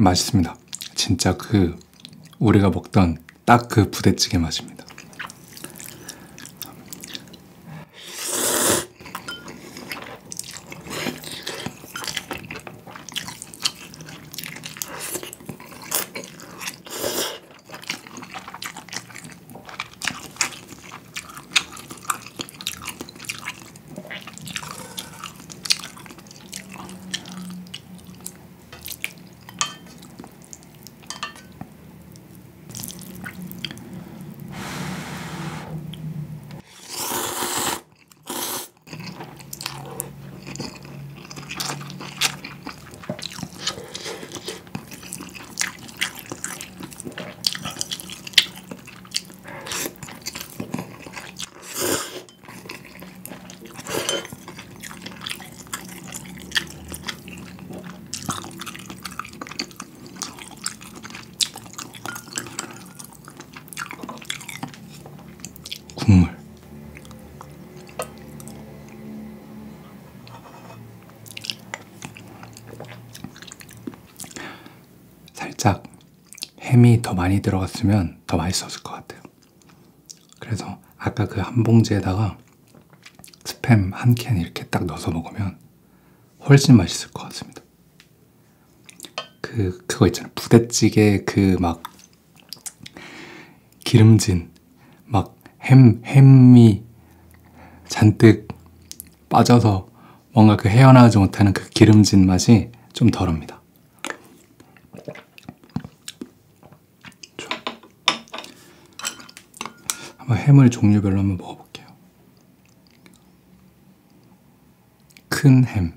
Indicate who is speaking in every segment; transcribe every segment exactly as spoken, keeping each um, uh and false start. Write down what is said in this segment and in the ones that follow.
Speaker 1: 맛있습니다. 진짜 그 우리가 먹던 딱 그 부대찌개 맛입니다. 국물. 살짝 햄이 더 많이 들어갔으면 더 맛있었을 것 같아요. 그래서 아까 그 한 봉지에다가 스팸 한 캔 이렇게 딱 넣어서 먹으면 훨씬 맛있을 것 같습니다. 그, 그거 있잖아요. 부대찌개 그 막 기름진 막 햄, 햄이 잔뜩 빠져서 뭔가 그 헤어나오지 못하는 그 기름진 맛이 좀 덜합니다. 한번 햄을 종류별로 한번 먹어볼게요. 큰 햄.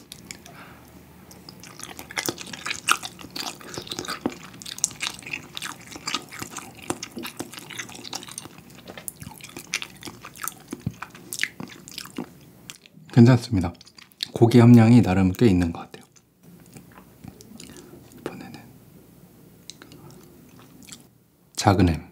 Speaker 1: 괜찮습니다. 고기 함량이 나름 꽤 있는 것 같아요. 이번에는 작은 햄.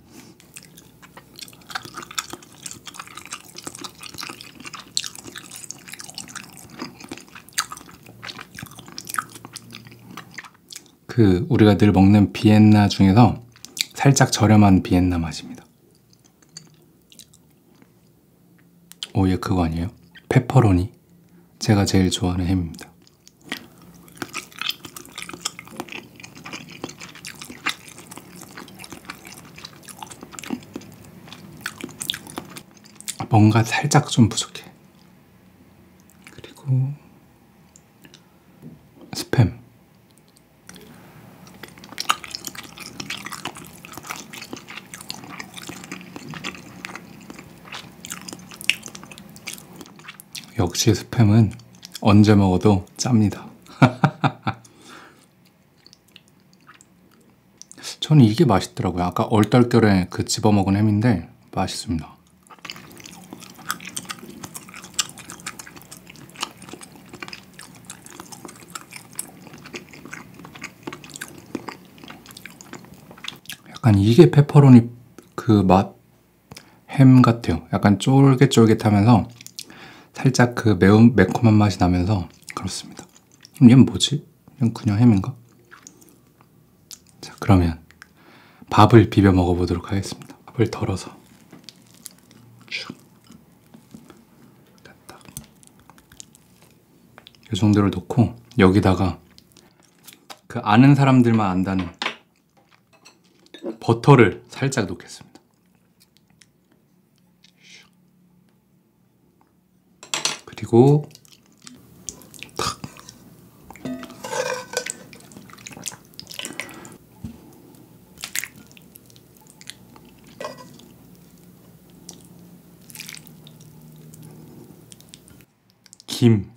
Speaker 1: 그 우리가 늘 먹는 비엔나 중에서 살짝 저렴한 비엔나 맛입니다. 오, 얘 그거 아니에요? 페퍼로니. 제가 제일 좋아하는 햄입니다. 뭔가 살짝 좀 부족해. 그리고 스팸. 역시 스팸은 언제 먹어도 짭니다. 저는 이게 맛있더라고요. 아까 얼떨결에 그 집어먹은 햄인데 맛있습니다. 약간 이게 페퍼로니 그 맛 햄 같아요. 약간 쫄깃쫄깃하면서 살짝 그 매운 매콤한 맛이 나면서 그렇습니다. 그럼 얘는 뭐지? 얘는 그냥 햄인가? 자, 그러면 밥을 비벼 먹어보도록 하겠습니다. 밥을 덜어서 슉. 됐다. 이 정도를 놓고 여기다가 그 아는 사람들만 안다는 버터를 살짝 놓겠습니다. 그리고 탁. 김.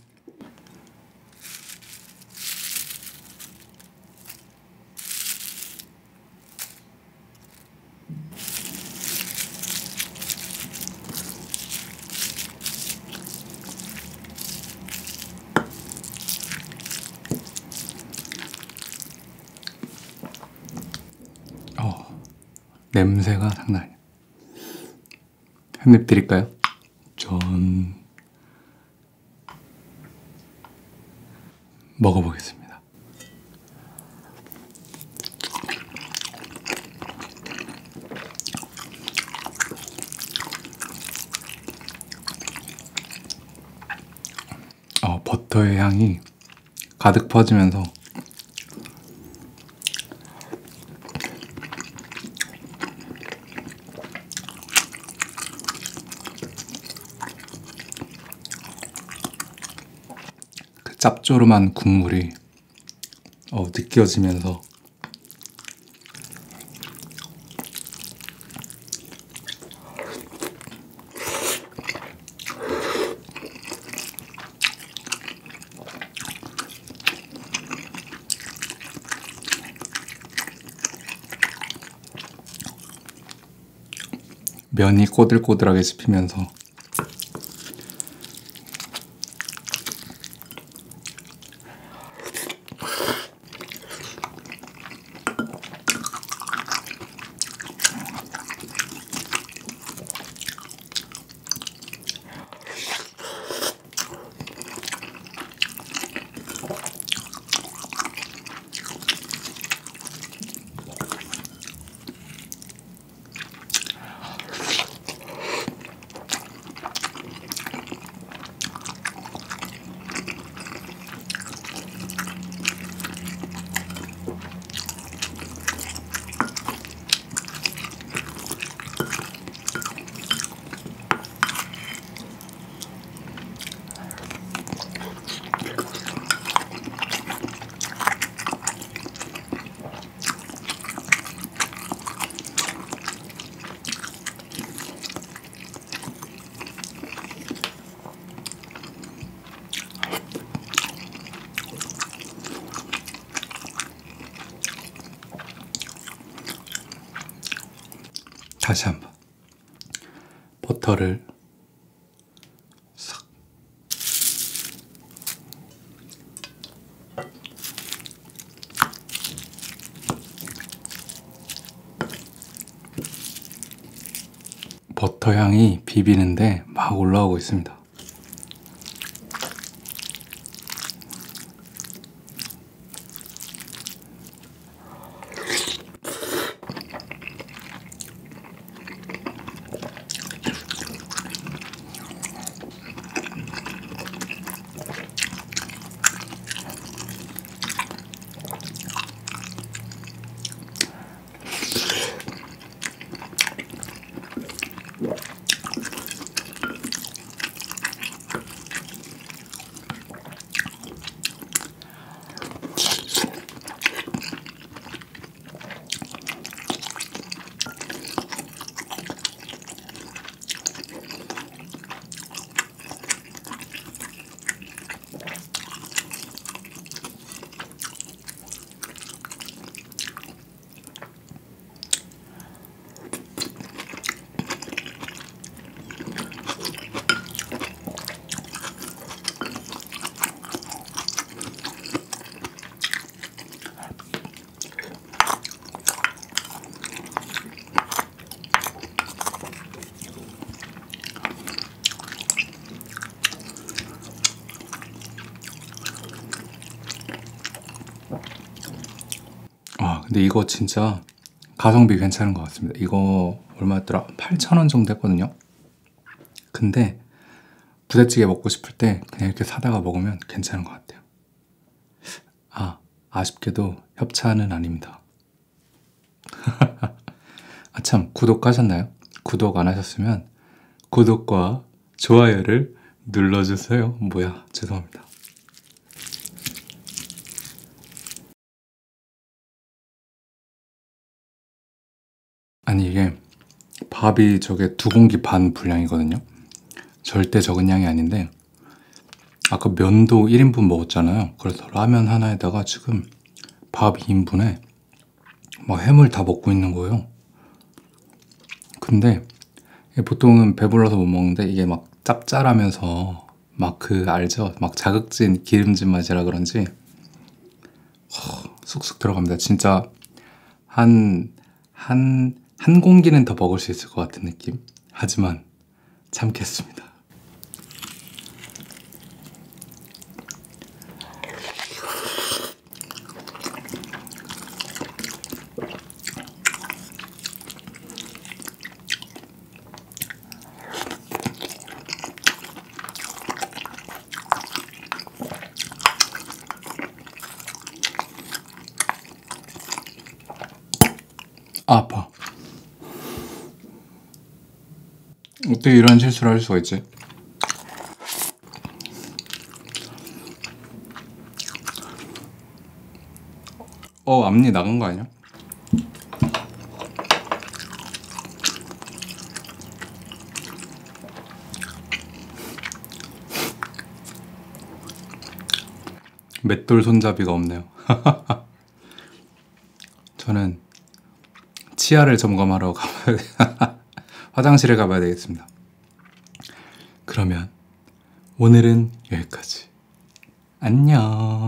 Speaker 1: 냄새가 장난 아니야. 한 입 드릴까요? 전 먹어보겠습니다. 버터의 향이 가득 퍼지면서 그 짭조름한 국물이 어, 느껴지면서 면이 꼬들꼬들하게 씹히면서 다시 한번 버터를 싹 버터 향이 비비는데 막 올라오고 있습니다. 아, 근데 이거 진짜 가성비 괜찮은 것 같습니다. 이거 얼마였더라? 팔천 원 정도 했거든요. 근데 부대찌개 먹고 싶을 때 그냥 이렇게 사다가 먹으면 괜찮은 것 같아요. 아, 아쉽게도 협찬은 아닙니다. 아, 참, 구독하셨나요? 구독 안 하셨으면 구독과 좋아요를 눌러주세요. 뭐야, 죄송합니다. 아니, 이게 밥이 저게 두 공기 반 분량이거든요. 절대 적은 양이 아닌데 아까 면도 일 인분 먹었잖아요. 그래서 라면 하나에다가 지금 밥 이 인분에 막 해물 다 먹고 있는 거예요. 근데 보통은 배불러서 못 먹는데 이게 막 짭짤하면서 막 그 알죠? 막 자극진 기름진 맛이라 그런지 허, 쑥쑥 들어갑니다. 진짜 한, 한, 한 공기는 더 먹을 수 있을 것 같은 느낌? 하지만 참겠습니다. 어떻게 이런 실수를 할 수가 있지? 어, 앞니 나간 거 아니야? 맷돌 손잡이가 없네요. 저는 치아를 점검하러 가봐야 돼. 화장실에 가봐야 되겠습니다. 그러면 오늘은 여기까지. 안녕.